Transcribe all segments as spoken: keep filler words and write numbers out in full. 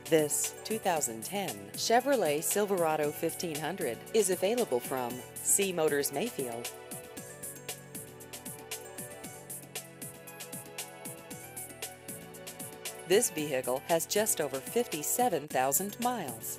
This two thousand ten Chevrolet Silverado fifteen hundred is available from C Motors Mayfield. This vehicle has just over fifty-seven thousand miles.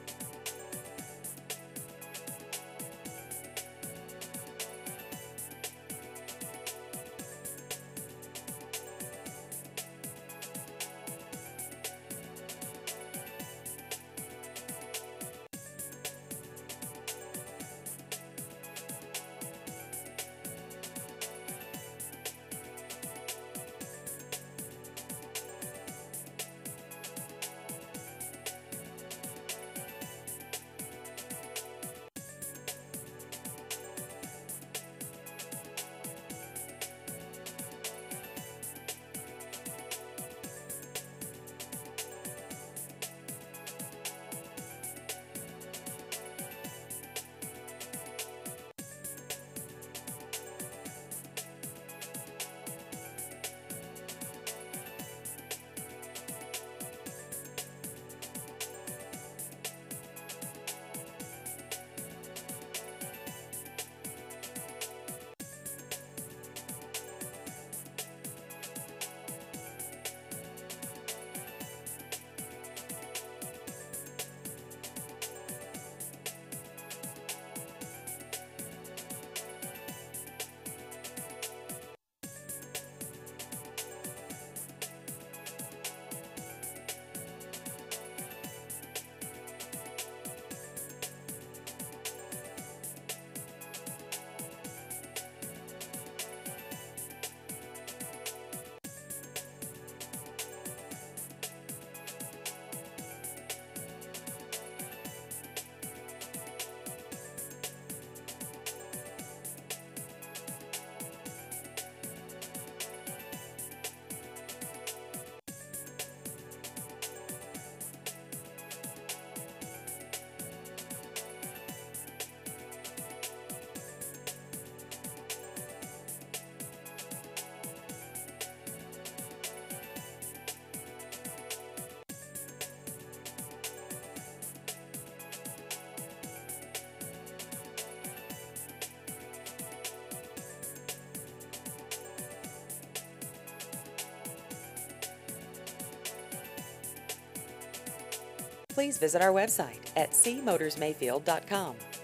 Please visit our website at c motors mayfield dot com.